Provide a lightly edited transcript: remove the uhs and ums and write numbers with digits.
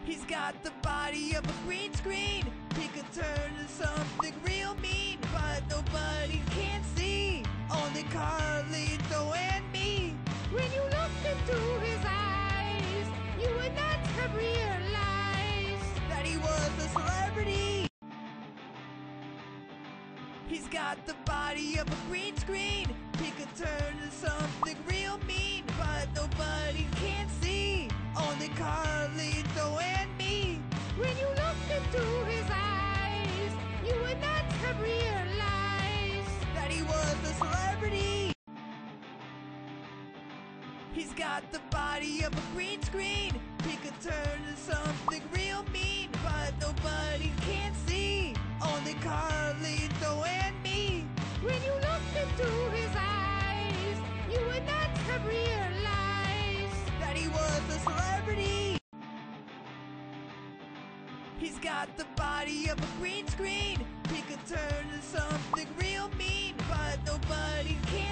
He's got the body of a green screen. He could turn to something real mean, but nobody can see. Only Carlito and me. When you looked into his eyes, you would not have realized that he was a celebrity. He's got the body of a green screen. He could turn to something real mean, but nobody can see. Only Carlito and me. When you looked into his eyes, you would not have realized that he was a celebrity. He's got the body of a green screen. He could turn to something real mean, but nobody can see. Only Carlito and me. When you looked into his eyes, you would not have realized that he was a celebrity. He's got the body of a green screen. He could turn to something real mean, but nobody can